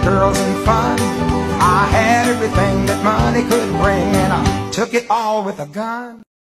girls and fun. I had everything that money could bring, and I took it all with a gun.